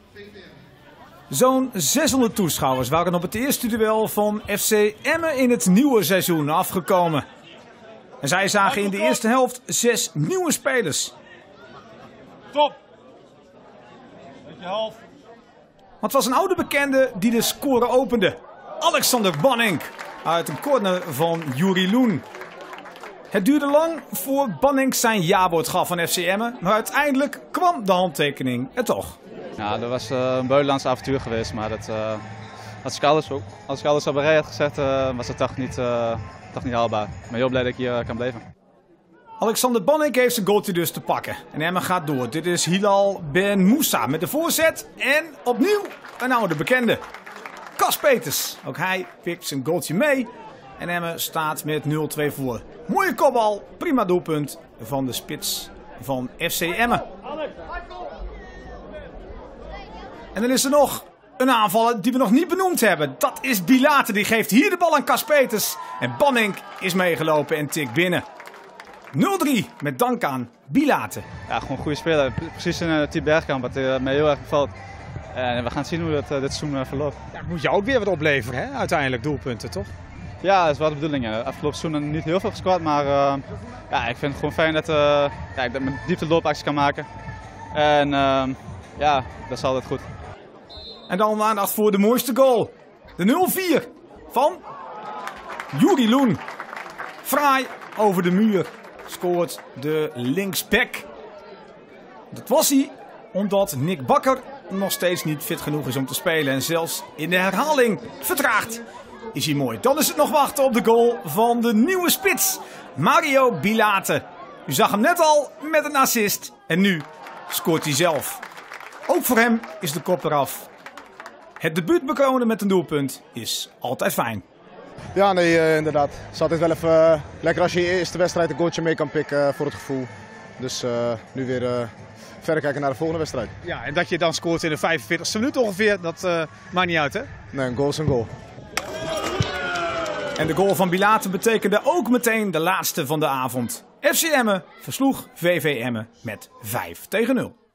Zo'n 600 toeschouwers waren op het eerste duel van FC Emmen in het nieuwe seizoen afgekomen. En zij zagen in de eerste helft 6 nieuwe spelers. Top! Beetje half. Maar het was een oude bekende die de score opende. Alexander Banning uit een corner van Juri Loen. Het duurde lang voor Banning zijn jawoord gaf van FC Emmen, maar uiteindelijk kwam de handtekening er toch. Ja, dat was een buitenlands avontuur geweest, maar als ik alles op een rij had gezet, was het toch niet haalbaar. Ik ben heel blij dat ik hier kan blijven. Alexander Banning heeft zijn goaltje dus te pakken. En Emmen gaat door. Dit is Hilal Ben Moussa met de voorzet. En opnieuw een oude bekende. Cas Peters. Ook hij pikt zijn goaltje mee. En Emmen staat met 0-2 voor. Mooie kopbal. Prima doelpunt van de spits van FC Emmen. En dan is er nog een aanvaller die we nog niet benoemd hebben. Dat is Bilate. Die geeft hier de bal aan Cas Peters. En Banning is meegelopen en tikt binnen. 0-3 met dank aan Bilate. Ja, gewoon een goede speler. Precies een type Bergkamp wat mij heel erg bevalt. En we gaan zien hoe dit seizoen verloopt. Ja, moet jou ook weer wat opleveren, hè? Uiteindelijk doelpunten, toch? Ja, dat is wel de bedoeling. Afgelopen seizoen niet heel veel gescoord, maar ja, ik vind het gewoon fijn dat ik mijn diepte loopacties kan maken. En ja, dat is altijd goed. En dan aandacht voor de mooiste goal. De 0-4 van Juri Loen. Fraai over de muur scoort de linksback. Dat was hij omdat Nick Bakker nog steeds niet fit genoeg is om te spelen. En zelfs in de herhaling vertraagd is hij mooi. Dan is het nog wachten op de goal van de nieuwe spits. Mario Bilate. U zag hem net al met een assist. En nu scoort hij zelf. Ook voor hem is de kop eraf. Het debuut bekronen met een doelpunt is altijd fijn. Ja, nee, inderdaad. Het is altijd wel even lekker als je je eerste wedstrijd een goaltje mee kan pikken voor het gevoel. Dus nu weer verder kijken naar de volgende wedstrijd. Ja, en dat je dan scoort in de 45e minuut ongeveer, dat maakt niet uit, hè? Nee, een goal is een goal. En de goal van Bilate betekende ook meteen de laatste van de avond. FC Emmen versloeg VV Emmen met 5-0.